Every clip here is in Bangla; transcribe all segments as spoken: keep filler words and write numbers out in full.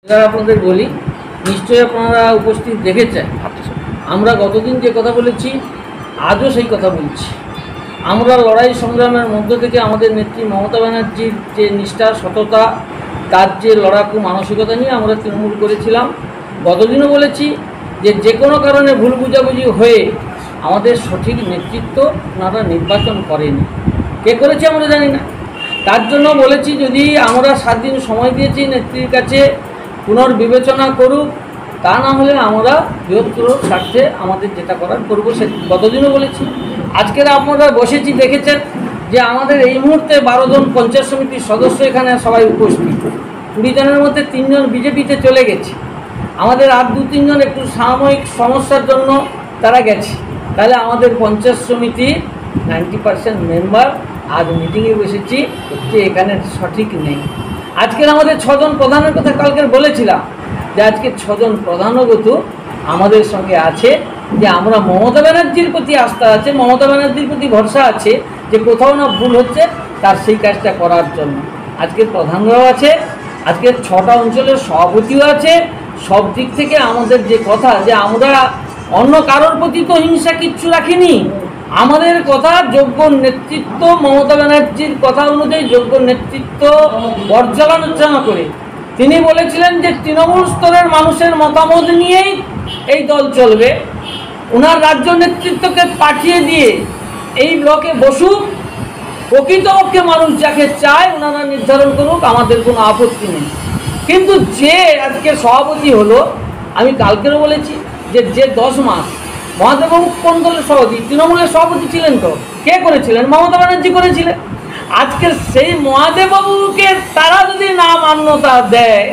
এবার আপনাদের বলি, নিশ্চয়ই আপনারা উপস্থিত দেখেছেন আমরা গতদিন যে কথা বলেছি আজও সেই কথা বলছি। আমরা লড়াই সংগ্রামের মধ্য থেকে আমাদের নেত্রী মমতা ব্যানার্জির যে নিষ্ঠা, সততা, তার যে লড়াকু মানসিকতা নিয়ে আমরা তৃণমূল করেছিলাম। গতদিনও বলেছি যে যে কোনো কারণে ভুল বুঝাবুঝি হয়ে আমাদের সঠিক নেতৃত্ব ওনারা নির্বাচন করেনি। কে করেছে আমরা জানি না। তার জন্য বলেছি যদি আমরা সাত দিন সময় দিয়েছি নেত্রীর কাছে পুনর্বিবেচনা করুক, তা না হলে আমরা বৃহত্তর স্বার্থে আমাদের যেটা করার করবো। সে গতদিনও বলেছি। আজকের আপনারা বসেছি দেখেছেন যে আমাদের এই মুহূর্তে বারো জন পঞ্চায়েত সমিতির সদস্য এখানে সবাই উপস্থিত। কুড়ি জনের মধ্যে তিনজন বিজেপিতে চলে গেছে। আমাদের আর দু তিনজন একটু সাময়িক সমস্যার জন্য তারা গেছে। তাহলে আমাদের পঞ্চায়েত সমিতির নাইনটি পার্সেন্ট মেম্বার আজ মিটিংয়ে বসেছি যে এখানে সঠিক নেই। আজকের আমাদের ছজন প্রধানের কথা কালকের বলেছিলাম যে আজকে ছজন প্রধানগত আমাদের সঙ্গে আছে, যে আমরা মমতা ব্যানার্জির প্রতি আস্থা আছে, মমতা ব্যানার্জির প্রতি ভরসা আছে যে কোথাও না ভুল হচ্ছে তার সেই কাজটা করার জন্য। আজকের প্রধানরাও আছে, আজকের ছটা অঞ্চলের সভাপতিও আছে। সব দিক থেকে আমাদের যে কথা যে আমরা অন্য কারোর প্রতি তো হিংসা কিচ্ছু রাখিনি। আমাদের কথা যোগ্য নেতৃত্ব, মমতা ব্যানার্জির কথা অনুযায়ী যোগ্য নেতৃত্ব পর্যালোচনা করে তিনি বলেছিলেন যে তৃণমূল স্তরের মানুষের মতামত নিয়েই এই দল চলবে। ওনার রাজ্য নেতৃত্বকে পাঠিয়ে দিয়ে এই ব্লকে বসুক, প্রকৃতপক্ষে মানুষ যাকে চায় ওনারা নির্ধারণ করুক, আমাদের কোনো আপত্তি নেই। কিন্তু যে আজকে সভাপতি হলো, আমি কালকেরও বলেছি যে যে দশ মাস মহাদেববাবু কোন দলের সভাপতি? তৃণমূলের সভাপতি ছিলেন। তো কে করেছিলেন? মমতা ব্যানার্জি করেছিলেন। আজকে সেই মহাদেববাবুকে তারা যদি না মান্যতা দেয়,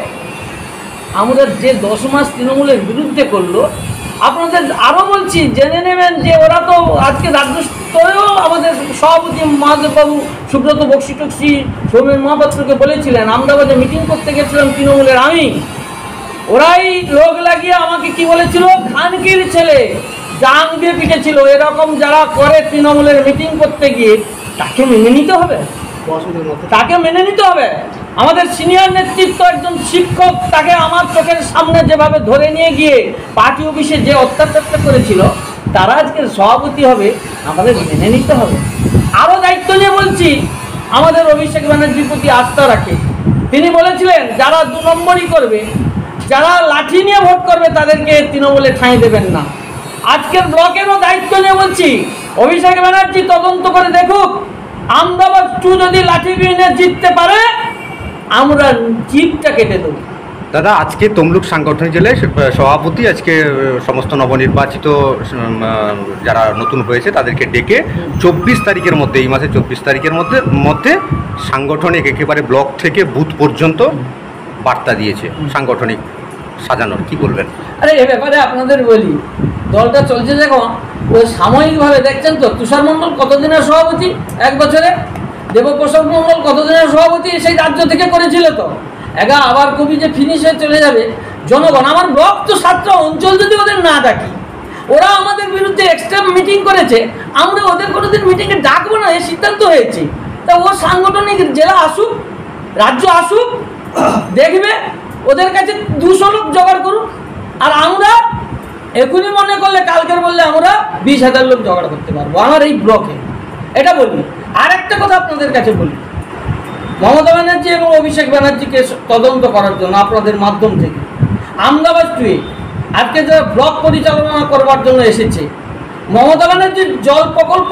আমরা যে দশ মাস তৃণমূলের বিরুদ্ধে করলো, আপনাদের আরও বলছি জেনে নেবেন যে ওরা তো আজকে রাজ্য স্তরেও আমাদের সভাপতি মহাদেববাবু সুব্রত বক্সি টক্সি সৌমেন মহাপাত্রকে বলেছিলেন, আমদাবাদে মিটিং করতে গেছিলাম তৃণমূলের আমি, ওরাই লোক লাগিয়ে আমাকে কি বলেছিল, খানকির ছেলে, জাং দিয়ে পিটেছিল। এরকম যারা করে তৃণমূলের মিটিং করতে গিয়ে তাকে মেনে নিতে হবে, তাকে মেনে নিতে হবে। আমাদের সিনিয়র নেতৃত্ব একজন শিক্ষক, তাকে আমার চোখের সামনে যেভাবে ধরে নিয়ে গিয়ে পার্টি অফিসে যে অত্যাচারটা করেছিল, তারা আজকে সভাপতি হবে, আমাদের মেনে নিতে হবে। আরও দায়িত্ব নিয়ে বলছি, আমাদের অভিষেক ব্যানার্জির প্রতি আস্থা রাখে। তিনি বলেছিলেন যারা দু নম্বরই করবে, যারা লাঠি নিয়ে ভোট করবে তাদেরকে তৃণমূলে ঠাঁই দেবেন না। আজকের ব্লকেরও দায়িত্ব নিয়ে বলছি, অভিষেক ব্যানার্জি তদন্ত করে দেখুক, আমদাবাদ টু যদি লাঠি বিহীনে জিততে পারে আমরা জিপটা কেটে দেবো। দাদা, আজকে তমলুক সাংগঠনিক জেলায় সভাপতি আজকে সমস্ত নবনির্বাচিত যারা নতুন হয়েছে তাদেরকে ডেকে চব্বিশ তারিখের মধ্যে, এই মাসের চব্বিশ তারিখের মধ্যে মধ্যে সাংগঠনিক একেবারে ব্লক থেকে বুথ পর্যন্ত বার্তা দিয়েছে সাংগঠনিক সাজানোর। কি বলবেন? আরে এ ব্যাপারে আপনাদের বলি, দলটা চলছে দেখো ওই সাময়িকভাবে দেখছেন তো। তুষার মণ্ডল কতদিনের সভাপতি? এক বছরে। দেবপ্রসাদ মণ্ডল কতদিনের সভাপতি? সেই রাজ্য থেকে করেছিল তো। এগা আবার কবি যে ফিনিশ হয়ে চলে যাবে জনগণ। আমার ব্লক তো সাতটা অঞ্চল যদি ওদের না ডাকি, ওরা আমাদের বিরুদ্ধে এক্সট্রা মিটিং করেছে, আমরা ওদের কোনোদিন মিটিংয়ে ডাকবো না, এ সিদ্ধান্ত হয়েছে। তা ও সাংগঠনিক জেলা আসুক, রাজ্য আসুক, দেখবে ওদের কাছে দুশো লোক জোগাড় করুক। আর আমরা এখনই মনে করলে কালকের বললে আমরা বিশ হাজার লোক জোগাড় করতে পারবো আমার এই ব্লকে। এটা বলি। আর একটা কথা আপনাদের কাছে বলি, মমতা ব্যানার্জি এবং অভিষেক ব্যানার্জিকে তদন্ত করার জন্য আপনাদের মাধ্যম থেকে আমদাবাদ টুয়ে আজকে যারা ব্লক পরিচালনা করবার জন্য এসেছে, মমতা ব্যানার্জির জল প্রকল্প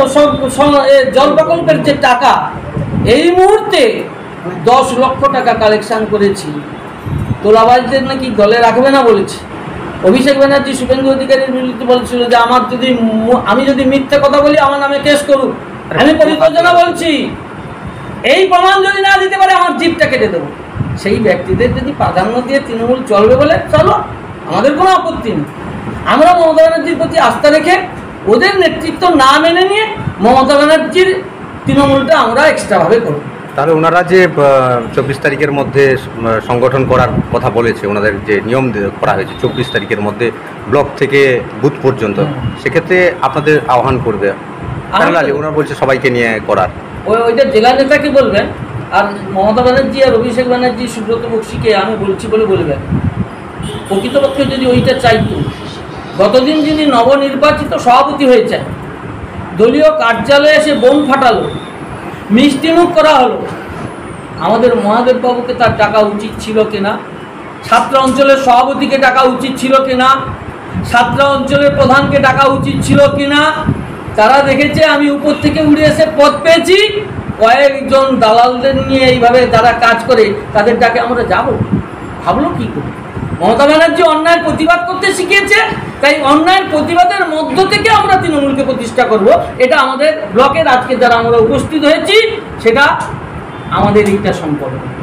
জল প্রকল্পের যে টাকা এই মুহূর্তে দশ লক্ষ টাকা কালেকশন করেছি। তোলাবাজদের নাকি দলে রাখবে না বলেছে। অভিষেক ব্যানার্জি শুভেন্দু অধিকারীর বিরুদ্ধে বলছিল যে আমার যদি আমি যদি মিথ্যে কথা বলি আমার নামে কেস করুক। আমি পরিকল্পনা বলছি, এই প্রমাণ যদি না দিতে পারে আমার জিপটা কেটে দেবো। সেই ব্যক্তিদের যদি প্রাধান্য দিয়ে তৃণমূল চলবে বলে চলো, আমাদের কোনো আপত্তি নেই। আমরা মমতা ব্যানার্জির প্রতি আস্থা রেখে ওদের নেতৃত্ব না মেনে নিয়ে মমতা ব্যানার্জির তৃণমূলটা আমরা এক্সট্রাভাবে করব। তাহলে ওনারা যে চব্বিশ তারিখের মধ্যে সংগঠন করার কথা বলেছে, ওনাদের যে নিয়ম করা হয়েছে চব্বিশ তারিখের মধ্যে ব্লক থেকে বুথ পর্যন্ত, সেক্ষেত্রে আপনাদের আহ্বান করবে? ওনারা বলছে সবাইকে নিয়ে করার। ওই ওইটা জেলা নেতাকে বলবেন, আর মমতা ব্যানার্জি আর অভিষেক ব্যানার্জি সুব্রত বক্সিকে আমি বলছি বলে বলবেন, প্রকৃতপক্ষে যদি ওইটা চাইতো, গতদিন যিনি নবনির্বাচিত সভাপতি হয়েছেন, দলীয় কার্যালয়ে এসে বোম ফাটালো, মিষ্টিমুখ করা হলো, আমাদের মহাদেববাবুকে তার ডাকা উচিত ছিল কিনা? সাতটা অঞ্চলের সভাপতিকে ডাকা উচিত ছিল কিনা? সাতটা অঞ্চলের প্রধানকে ডাকা উচিত ছিল কিনা? তারা দেখেছে আমি উপর থেকে উড়ে এসে পদ পেয়েছি, কয়েকজন দালালদের নিয়ে এইভাবে যারা কাজ করে তাদের ডাকে আমরা যাব, ভাবলো কী করে? মমতা ব্যানার্জি অন্যায়ের প্রতিবাদ করতে শিখিয়েছে, তাই অন্যায়ের প্রতিবাদের মধ্য থেকে আমরা তৃণমূলকে প্রতিষ্ঠা করব। এটা আমাদের ব্লকের আজকে যারা আমরা উপস্থিত হয়েছি, সেটা আমাদের এইটা সম্পর্ক।